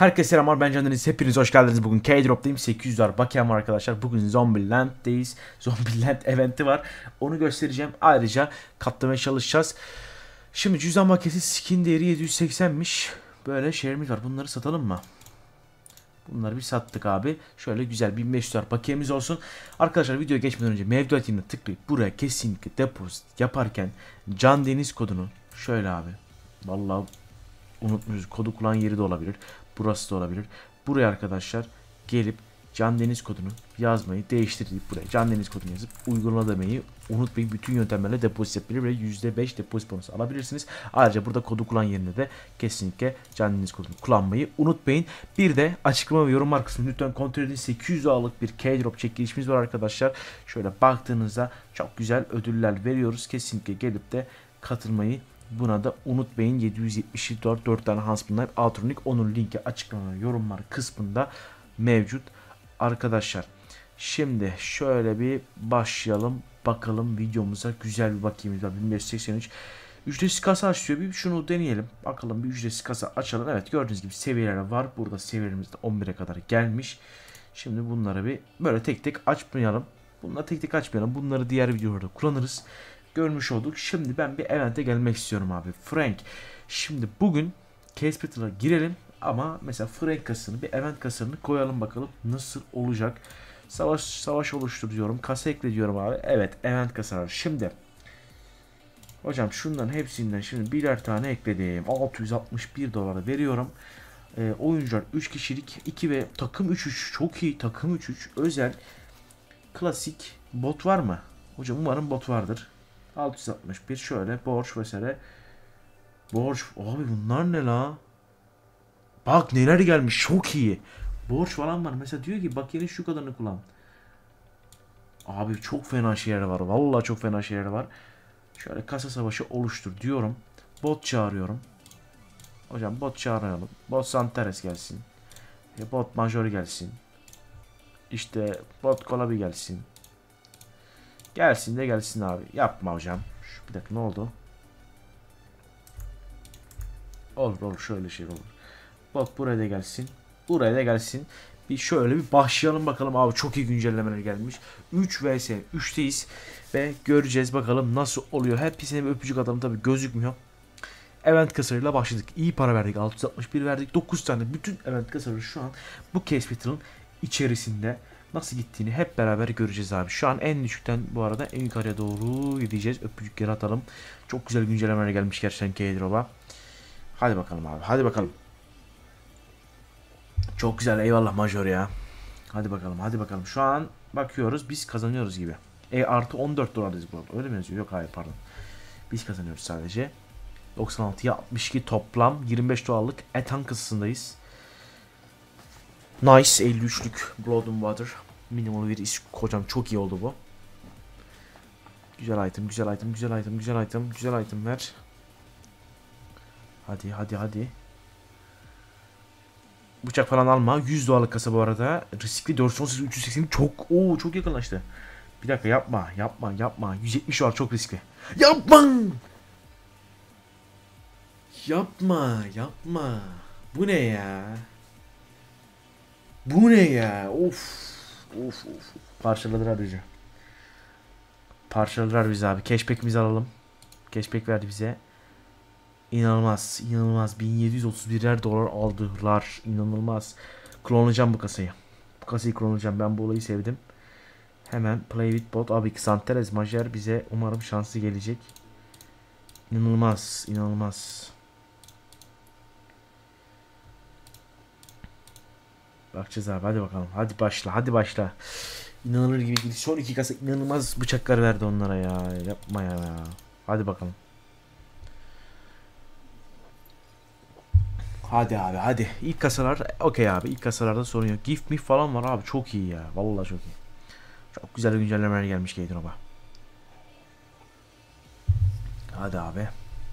Herkese selamlar, ben Can Deniz. Hepiniz hoş geldiniz. Bugün K-Drop'tayım. 800 dolar bakiyem var arkadaşlar. Bugün Zombieland'deyiz. Zombieland eventi var. Onu göstereceğim. Ayrıca katlamaya çalışacağız. Şimdi cüzdan bakiyesi skin değeri 780'miş. Böyle şeylerimiz var. Bunları satalım mı? Bunları bir sattık abi. Şöyle güzel 1500 dolar bakiyemiz olsun. Arkadaşlar videoya geçmeden önce mevduat iğnine tıklayıp buraya kesinlikle depozit yaparken Can Deniz kodunu şöyle abi. Vallahi unutmuyoruz. Kodu kullanan yeri de olabilir. Burası da olabilir. Buraya arkadaşlar gelip Can Deniz kodunu yazmayı değiştirip buraya Can Deniz kodunu yazıp uygulama demeyi unutmayın. Bütün yöntemlerle depozit yapabilir ve %5 depozit bonusu alabilirsiniz. Ayrıca burada kodu kullan yerine de kesinlikle Can Deniz kodunu kullanmayı unutmayın. Bir de açıklama ve yorum kısmını lütfen kontrol edin. 800 dolarlık bir K-Drop çekilişimiz var arkadaşlar. Şöyle baktığınızda çok güzel ödüller veriyoruz. Kesinlikle gelip de katılmayı buna da unutmayın. 774 4 tane Hansman'lar Outronik, onun linki açıklama yorumlar kısmında mevcut arkadaşlar. Şimdi şöyle bir başlayalım bakalım videomuza. Güzel bir bakayım. 1583 ücretsiz kasa açıyor. Bir şunu deneyelim. Bakalım bir ücretsiz kasa açalım. Evet, gördüğünüz gibi seviyeler var. Burada seviyelerimiz de 11'e kadar gelmiş. Şimdi bunları bir böyle tek tek açmayalım. Bunları tek tek açmayalım. Bunları diğer videolarda kullanırız. Görmüş olduk. Şimdi ben bir evente gelmek istiyorum abi. Frank. Şimdi bugün Case Battle'a girelim. Ama mesela Frank kasını, bir event kasını koyalım bakalım nasıl olacak. Savaş oluştur diyorum. Kasa ekle diyorum abi. Evet, event kasalar. Şimdi hocam şundan hepsinden şimdi birer tane ekledim. 661 dolara veriyorum. Oyuncular 3 kişilik 2 ve takım 3-3. Çok iyi. Takım 3-3. Özel. Klasik. Bot var mı? Hocam umarım bot vardır. 661 şöyle borç vesaire. Borç abi, bunlar ne la? Bak neler gelmiş, çok iyi. Borç falan var. Mesela diyor ki bak, yeni şu kadarını kullan. Abi çok fena şeyler var. Vallahi çok fena şeyler var. Şöyle kasa savaşı oluştur diyorum. Bot çağırıyorum. Hocam bot çağıralım. Bot Santares gelsin. Bot Major gelsin. İşte bot Kolabi gelsin. Gelsin de gelsin abi. Yapma hocam. Bir dakika, ne oldu? Olur şöyle şey olur. Bot buraya da gelsin. Buraya da gelsin. Bir şöyle bir başlayalım bakalım abi, çok iyi güncellemeler gelmiş. 3 vs 3'teyiz ve göreceğiz bakalım nasıl oluyor. Hepsine bir öpücük atalım, tabi gözükmüyor. Event kasarıyla başladık. İyi para verdik. 661 verdik. 9 tane. Bütün event kasarı şu an bu Case Battle'ın içerisinde. Nasıl gittiğini hep beraber göreceğiz abi. Şu an en düşükten bu arada en yukarıya doğru gideceğiz. Öpücükleri atalım. Çok güzel güncellemeler gelmiş gerçekten K-Drop'a. Hadi bakalım abi. Hadi bakalım. Çok güzel, eyvallah Major ya. Hadi bakalım, hadi bakalım. Şu an bakıyoruz, biz kazanıyoruz gibi. Artı 14 dolardayız bu arada. Öyle mi yazıyor? Yok, hayır, pardon. Biz kazanıyoruz sadece. 96'ya 62 toplam. 25 dolarlık Ethan kasasındayız. Nice, 53'lük Blood and Water. Minimal bir iş. Hocam çok iyi oldu bu. Güzel item, güzel item, güzel item, güzel item, güzel item ver. Hadi, hadi, hadi. Bıçak falan alma. 100 dolarlık kasa bu arada. Riskli 418 380 çok yakınlaştı. Bir dakika, yapma. 170 dolar çok riskli. Yapma. Bu ne ya? Of. Parçaladılar bizi. Parçaladılar bizi abi. Cashback'imizi alalım. Cashback verdi bize. İnanılmaz. 1731'er dolar aldılar. İnanılmaz. Klonlayacağım bu kasayı. Bu kasayı klonlayacağım. Ben bu olayı sevdim. Hemen play with bot. Abi Xanteres Major bize umarım şanslı gelecek. İnanılmaz. Bakacağız abi, hadi bakalım. Hadi başla. İnanılır gibi değil. Son iki kasa inanılmaz bıçaklar verdi onlara ya. Yapma ya. Hadi bakalım. Hadi abi, hadi. İlk kasalar okey abi. İlk kasalarda sorun yok. Gift me falan var abi. Çok iyi ya. Vallahi çok iyi. Çok güzel güncellemeler gelmiş K-Drop'a. Hadi abi.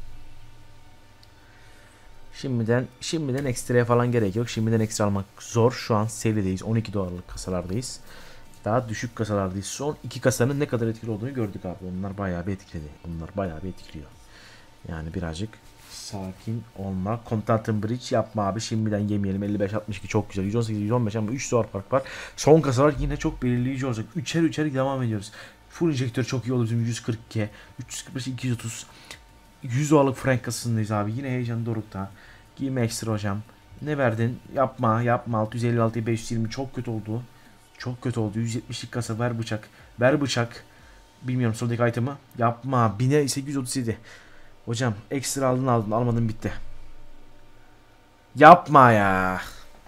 Şimdiden ekstraya falan gerek yok. Şimdiden ekstra almak zor. Şu an serideyiz. 12 dolarlık kasalardayız. Daha düşük kasalardayız. Son iki kasanın ne kadar etkili olduğunu gördük abi. Onlar bayağı bir etkiledi. Onlar bayağı bir etkiliyor. Yani birazcık Sakin olma. Contentum Bridge yapma abi. Şimdiden yemeyelim. 55-62 çok güzel. 118-115 ama 3 dolar fark var. Son kasalar yine çok belirleyici olacak. Üçer devam ediyoruz. Full injektör çok iyi olur bizim 142. 345 230. 100 dolarlık frank kasasındayız abi. Yine heyecan dorukta. Giyme ekstra hocam. Ne verdin? Yapma. 656 520 çok kötü oldu. Çok kötü oldu. 170'lik kasa ver bıçak. Ver bıçak. Bilmiyorum soldaki item'ı. Yapma. 1837. Hocam ekstra aldın almadın bitti. Yapma ya.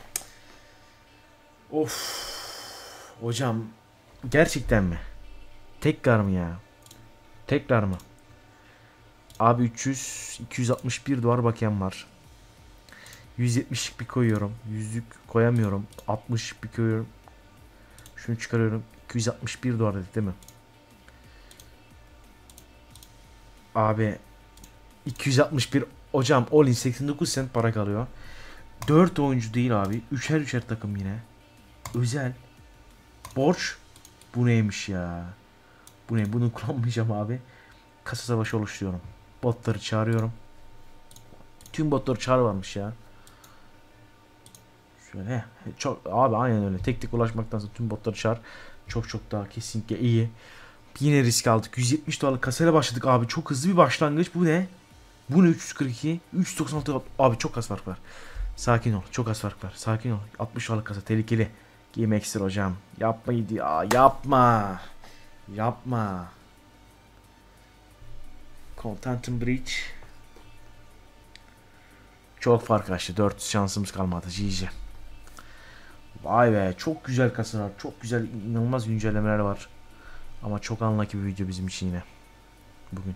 Of. Hocam gerçekten mi? Tekrar mı ya? Tekrar mı? Abi 261 dolar bakiyem var. 170'lik bir koyuyorum. 100'lük koyamıyorum. 60'lık bir koyuyorum. Şunu çıkarıyorum. 261 dolar dedik değil mi? Abi 261 hocam all in 89 cent para kalıyor. 4 oyuncu değil abi. Üçer takım yine. Özel. Borç. Bu neymiş ya? Bu ne? Bunu kullanmayacağım abi. Kasa savaşı oluşturuyorum. Botları çağırıyorum. Tüm botları çağırmamış ya. Şöyle çok abi aynen öyle. Tek ulaşmaktansa tüm botları çağır. Çok daha kesinlikle iyi. Yine risk aldık. 170 dolarlık kasayla başladık abi. Çok hızlı bir başlangıç. Bu ne? Bu ne 342? 396 abi çok az fark var. Sakin ol. Çok az fark var. Sakin ol. 60 dolarlık kasa tehlikeli. Game ekstra hocam. Yapmaydı ya. Yapma. Yapma. Contentum Bridge. Çok fark açtı. 4 şansımız kalmadı. GG. Vay be. Çok güzel kasalar. Çok güzel inanılmaz güncellemeler var. Ama çok unlucky bir video bizim için yine. Bugün.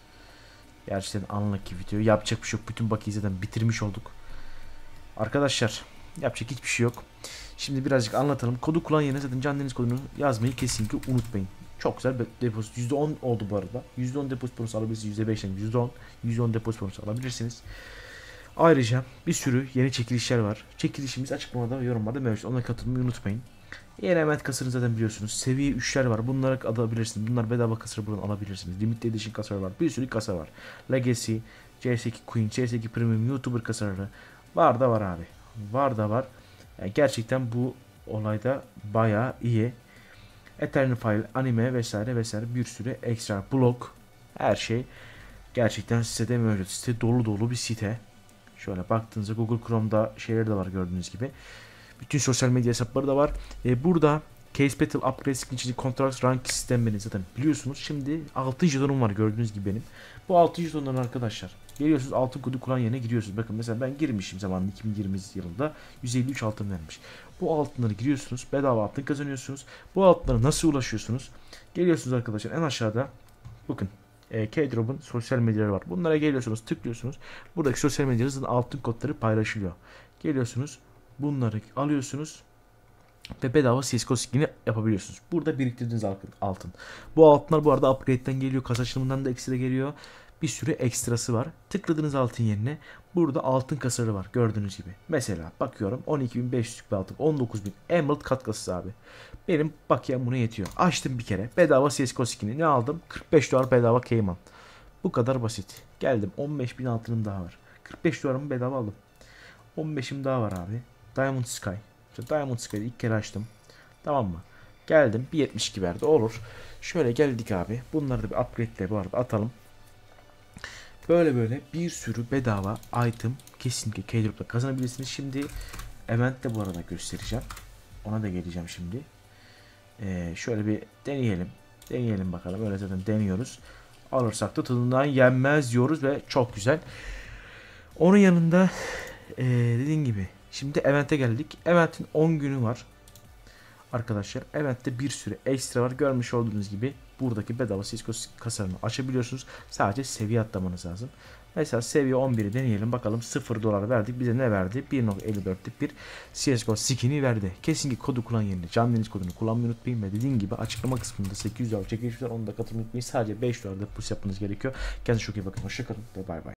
Gerçekten unlucky video. Yapacak bir şey yok. Bütün bakiyi zaten bitirmiş olduk. Arkadaşlar. Yapacak hiçbir şey yok. Şimdi birazcık anlatalım. Kodu kullan yerine zaten Can Deniz kodunu yazmayı kesinlikle unutmayın. Çok güzel depozit. %10 oldu bu arada. %10 depozit bonusu alabilirsiniz. %5'den %10. %10 depozit bonusu alabilirsiniz. Ayrıca bir sürü yeni çekilişler var. Çekilişimiz açıklamada ve yorumlarda mevcut. Ona katılmayı unutmayın. Yeni element kasarını zaten biliyorsunuz. Seviye 3'ler var. Bunları alabilirsiniz. Bunlar bedava kasarı buradan alabilirsiniz. Limited Edition kasarı var. Bir sürü kasa var. Legacy, CS2 Queen, CS2 Premium, YouTuber kasarları. Var da var abi. Var da var. Yani gerçekten bu olayda bayağı iyi. Eternal File, anime vesaire bir sürü ekstra blog. Her şey gerçekten sitede mevcut. Site dolu bir site. Şöyle baktığınızda Google Chrome'da şeyler de var gördüğünüz gibi. Bütün sosyal medya hesapları da var. Burada Case Battle Upgrade Signature Contract Rank sistemini zaten biliyorsunuz. Şimdi 6 jetonum var gördüğünüz gibi benim. Bu 6 jetonların arkadaşlar. Geliyorsunuz altın kodu kullan yerine giriyorsunuz. Bakın mesela ben girmişim zamanında 2020 yılında 153 altın vermiş. Bu altınları giriyorsunuz. Bedava altın kazanıyorsunuz. Bu altınlara nasıl ulaşıyorsunuz? Geliyorsunuz arkadaşlar en aşağıda. Bakın. K-Drop'un sosyal medyaları var. Bunlara geliyorsunuz, tıklıyorsunuz. Buradaki sosyal medyanızın altın kodları paylaşılıyor. Geliyorsunuz, bunları alıyorsunuz ve bedava CSGO skin'i yapabiliyorsunuz. Burada biriktirdiğiniz altın. Bu altınlar bu arada upgrade'den geliyor, kasa açılımından da ekstra geliyor. Bir sürü ekstrası var. Tıkladığınız altın yerine burada altın kasaları var gördüğünüz gibi. Mesela bakıyorum 12.500 bir altın, 19.000 Emerald katkısı abi. Benim bakiyem buna yetiyor. Açtım bir kere. Bedava CSGO skin'i ne aldım? 45 dolar bedava Cayman. Bu kadar basit. Geldim 15.000 altınım daha var. 45 dolarımı bedava aldım. 15'im daha var abi. Diamond Sky. İşte Diamond Sky'ı ilk kere açtım. Tamam mı? Geldim 1.72 verdi olur. Şöyle geldik abi. Bunları da bir upgrade'le bu arada atalım. Böyle bir sürü bedava item kesinlikle K-Drop'ta kazanabilirsiniz. Şimdi event'te bu arada göstereceğim. Ona da geleceğim şimdi. Şöyle bir deneyelim. Deneyelim bakalım. Öyle zaten deniyoruz. Alırsak da tadından yenmez diyoruz ve çok güzel. Onun yanında dediğim gibi şimdi event'e geldik. Event'in 10 günü var. Arkadaşlar event'te bir sürü ekstra var. Görmüş olduğunuz gibi buradaki bedava CSGO kasarını açabiliyorsunuz. Sadece seviye atlamanız lazım. Mesela seviye 11'i deneyelim. Bakalım 0 dolar verdik. Bize ne verdi? 1.54'lük bir CSGO skin'i verdi. Kesinlikle kodu kullan yerine Can Deniz kodunu kullanmayı unutmayın. Ve dediğim gibi açıklama kısmında 800 dolar çekilişler. Onu da katılmayı unutmayın. Sadece 5 dolar da push yapmanız gerekiyor. Kendinize çok iyi bakın. Hoşçakalın ve bay bay.